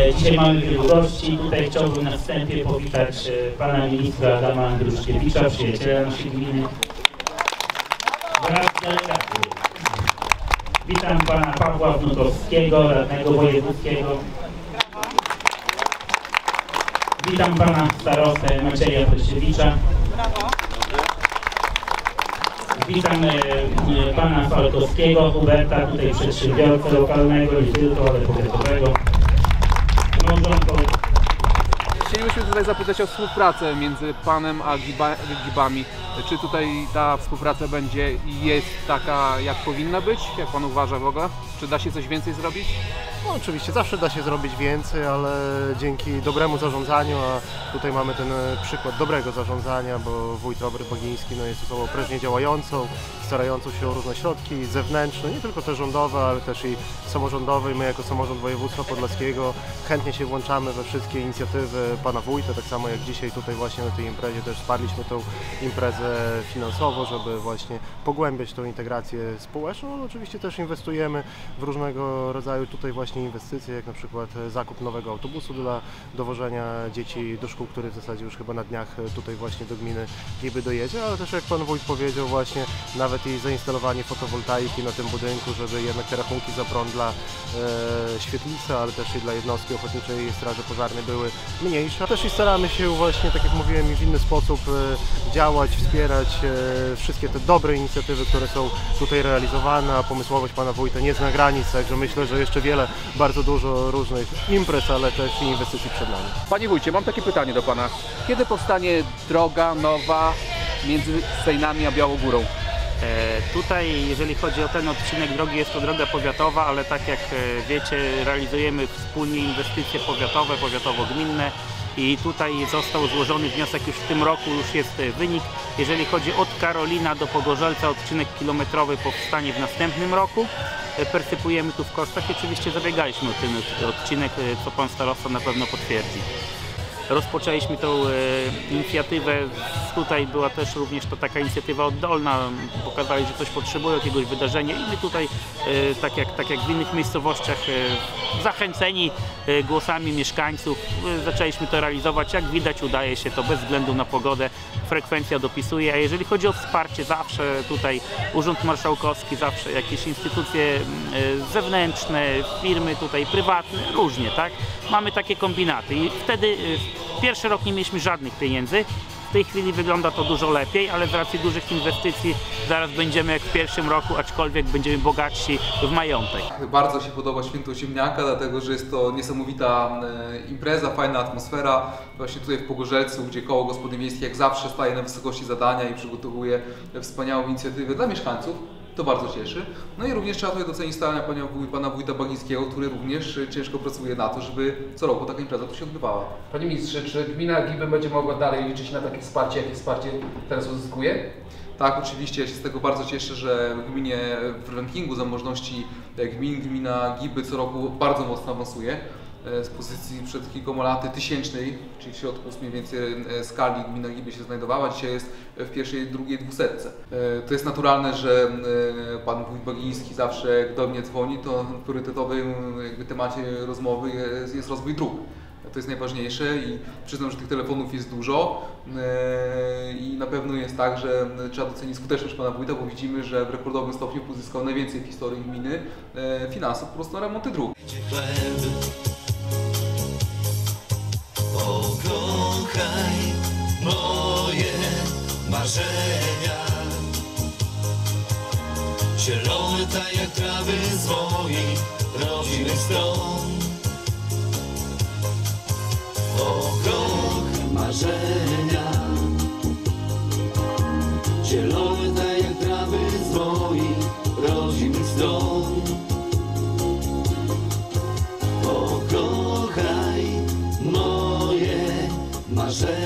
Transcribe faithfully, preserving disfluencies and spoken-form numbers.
Dzisiaj mamy wielu gości. Tutaj chciałbym na wstępie powitać pana ministra Adama Andruszkiewicza, przyjaciela naszej gminy, wraz z delegacją. Witam pana Pawła Wnutowskiego, radnego wojewódzkiego. Witam pana starostę Macieja Prysiewicza. Witam e, pana Falkowskiego, Huberta, tutaj przedsiębiorcę lokalnego, nie tylko, ale powiatowego. Małżonką. Chcielibyśmy tutaj zapytać o współpracę między panem a giba, gibami. Czy tutaj ta współpraca będzie i jest taka, jak powinna być? Jak pan uważa w ogóle? Czy da się coś więcej zrobić? No, oczywiście zawsze da się zrobić więcej, ale dzięki dobremu zarządzaniu, a tutaj mamy ten przykład dobrego zarządzania, bo wójt Robert Bagiński no, jest osobą prężnie działającą, starającą się o różne środki zewnętrzne, nie tylko te rządowe, ale też i samorządowe. I my jako samorząd województwa podlaskiego chętnie się włączamy we wszystkie inicjatywy pana wójta, tak samo jak dzisiaj tutaj właśnie na tej imprezie też wsparliśmy tą imprezę finansowo, żeby właśnie pogłębiać tą integrację społeczną, ale oczywiście też inwestujemy w różnego rodzaju tutaj właśnie inwestycje, jak na przykład zakup nowego autobusu dla dowożenia dzieci do szkół, który w zasadzie już chyba na dniach tutaj właśnie do gminy Giby dojedzie, ale też jak pan wójt powiedział właśnie nawet i zainstalowanie fotowoltaiki na tym budynku, żeby jednak te rachunki za prąd dla e, świetlicy, ale też i dla jednostki Ochotniczej Straży Pożarnej były mniejsze. Też i staramy się właśnie, tak jak mówiłem, w inny sposób e, działać, wspierać e, wszystkie te dobre inicjatywy, które są tutaj realizowane, a pomysłowość pana wójta nie zna granic, także myślę, że jeszcze wiele, bardzo dużo różnych imprez, ale też i inwestycji przed nami. Panie wójcie, mam takie pytanie do pana. Kiedy powstanie droga nowa między Sejnami a Białogórą? E, tutaj, jeżeli chodzi o ten odcinek drogi, jest to droga powiatowa, ale tak jak wiecie, realizujemy wspólnie inwestycje powiatowe, powiatowo-gminne. I tutaj został złożony wniosek już w tym roku, już jest wynik. Jeżeli chodzi od Karolina do Pogorzelca, odcinek kilometrowy powstanie w następnym roku. Persypujemy tu w kosztach i oczywiście zabiegaliśmy o ten odcinek, co pan starosta na pewno potwierdzi. Rozpoczęliśmy tą e, inicjatywę, tutaj była też również to taka inicjatywa oddolna, pokazali, że coś potrzebują, jakiegoś wydarzenia i my tutaj, e, tak, jak, tak jak w innych miejscowościach, e, zachęceni e, głosami mieszkańców, e, zaczęliśmy to realizować. Jak widać, udaje się to bez względu na pogodę, frekwencja dopisuje, a jeżeli chodzi o wsparcie, zawsze tutaj Urząd Marszałkowski, zawsze jakieś instytucje e, zewnętrzne, firmy tutaj prywatne, różnie, tak? Mamy takie kombinaty i wtedy e, pierwszy rok nie mieliśmy żadnych pieniędzy, w tej chwili wygląda to dużo lepiej, ale z racji dużych inwestycji zaraz będziemy jak w pierwszym roku, aczkolwiek będziemy bogatsi w majątek. Bardzo się podoba Święto Ziemniaka, dlatego że jest to niesamowita impreza, fajna atmosfera. Właśnie tutaj w Pogorzelcu, gdzie koło gospodyń wiejskich jak zawsze staje na wysokości zadania i przygotowuje wspaniałą inicjatywę dla mieszkańców. To bardzo cieszy. No i również trzeba tutaj docenić starania pana, pana wójta Bagińskiego, który również ciężko pracuje na to, żeby co roku taka impreza tu się odbywała. Panie ministrze, czy gmina Giby będzie mogła dalej liczyć na takie wsparcie, jakie wsparcie teraz uzyskuje? Tak, oczywiście. Ja się z tego bardzo cieszę, że w gminie, w rankingu zamożności gmin, gmina Giby co roku bardzo mocno awansuje. Z pozycji przed kilkoma laty tysięcznej, czyli w środku mniej więcej skali gmina Giby się znajdowała, dzisiaj jest w pierwszej, drugiej dwusetce. To jest naturalne, że pan wójt Bagiński zawsze jak do mnie dzwoni, to priorytetowym jakby temacie rozmowy jest, jest rozwój dróg. To jest najważniejsze i przyznam, że tych telefonów jest dużo i na pewno jest tak, że trzeba docenić skuteczność pana wójta, bo widzimy, że w rekordowym stopniu uzyskał najwięcej w historii gminy finansów po prostu na remonty dróg. Pokochaj moje marzenia, zielone tak jak trawy z moich rodzinnych stron. Pokochaj marzenia, zielone tak jak trawy z moich rodzinnych stron. Pokochaj moje marzenia.